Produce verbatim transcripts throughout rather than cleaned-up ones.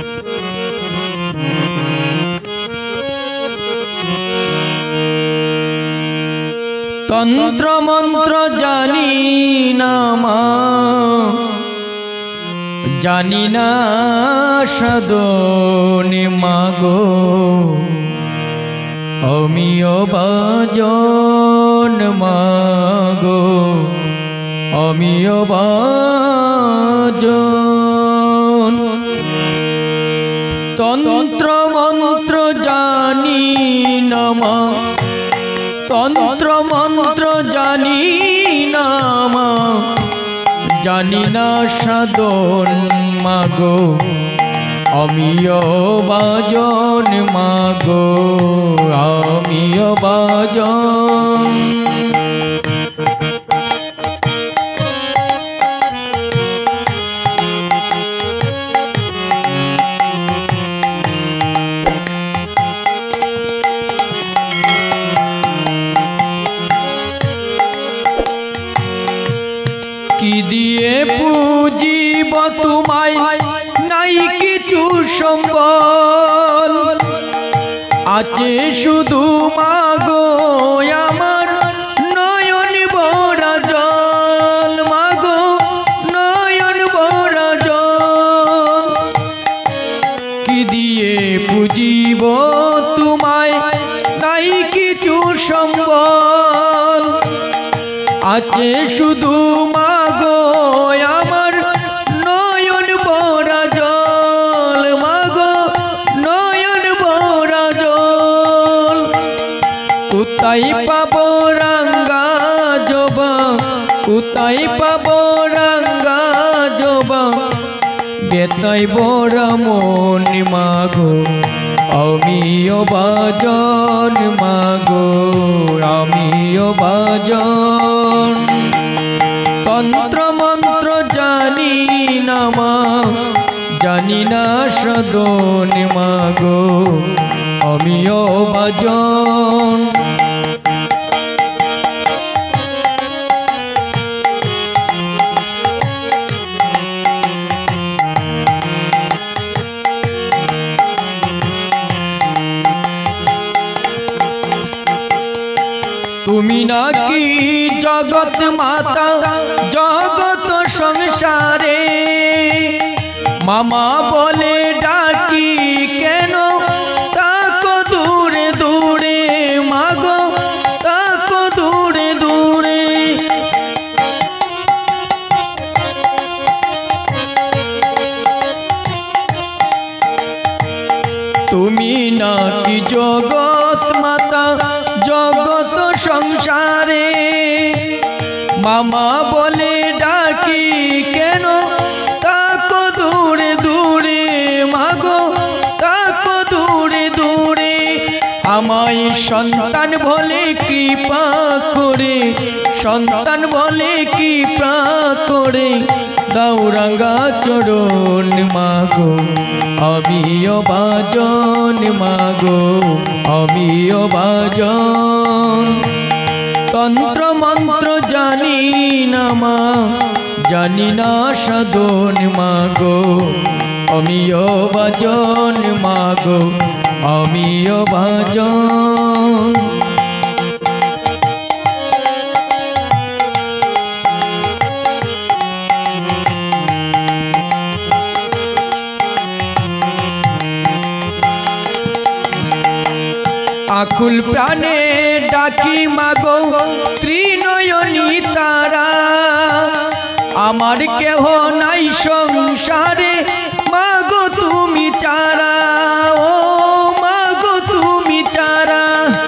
তন্ত্র মন্ত্র জানি না মা, জানি না সাধনে মাগো, অমিয় বাজন মাগো, অমিয় বাজন। তন্ত্র মন্ত্র জানি না মা, তন্ত্র মন্ত্র জানি না মা, জানি না সাধন মাগো, অমিয় বাজন মাগো, অমিয় বাজন। কি দিয়ে পুজিব তোমায়, নাই কিছু সম্বল, আছে শুধু মাগো আমার নয়ন ভরা জল, মাগো নয়ন ভরা জল। কি দিয়ে পুজিব তোমায়, নাই কিছু সম্বল, আছে শুধু মাগো আমার নয়ন ভরা জল, মাগো নয়ন ভরা জল। কোথায় পাবো রাঙ্গা জবা, কোথায় পাবো রাঙ্গা জবা, বেতাই বড়া মন মাগো, অমিয় বাজন মাগো, অমিয় বাজন। তন্ত্র মন্ত্র জানি না মা, জানি না সাধন মাগো, অমিয় বাজন। তুমি নাকি জগৎ মাতা, জগৎ সংসারে, মামা বলে ডাকি কেন তাকো দূরে দূরে, মাগো তাকো দূরে দূরে। তুমি নাকি জগৎ মাতা, জগৎ সংসারে, মামা বলে ডাকি কেন তাকো দূরে দূরে, মাগো তাকো দূরে দূরে। আমায় সন্তান বলে কৃপা করে, সন্তান বলে কৃপা করে, দাও রাঙ্গা চরণ মাগো, অমিয় বাজন মাগো, অমিয় বাজন। তন্ত্র মন্ত্র জানি না মা, জানি না সাধন মাগো, অমিয় বাজন মাগো, অমিয় বাজন। আকুল প্রাণে ডাকি মাগো, ত্রিনয়নী তারা, আমার কেহ নাই সংসারে, মাগো তুমি চারা, ও মাগো তুমি চারা।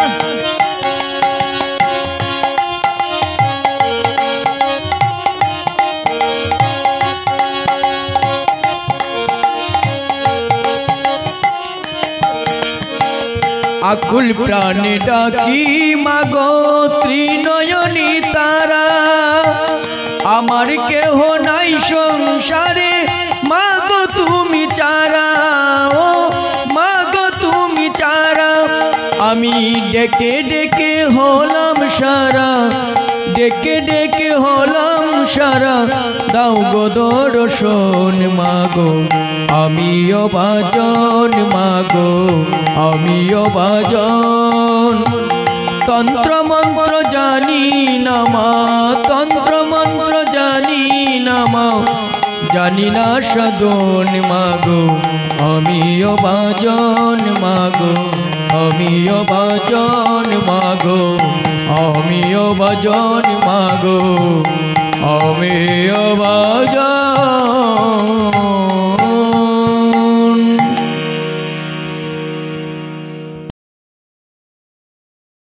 আকুল প্রাণে ডাকি মাগো, ত্রিনয়নী তারা, আমার কেহ নাই সংসারে, মাগো তুমি চারা, ও মাগো তুমি চারা। আমি ডেকে ডেকে হলাম সারা, ডেকে ডেকে হলাম সারা, দাও গো দর্শন মাগো, আমিও বাজন মাগো আমিও বাজন তন্ত্র মন্ত্র জানি না মা তন্ত্র মন্ত্র জানি না মা জানি না সাধন মাগো আমিও বাজন মাগো আমিও বাজন মাগো আমিও বাজন মাগো আমিও বাজন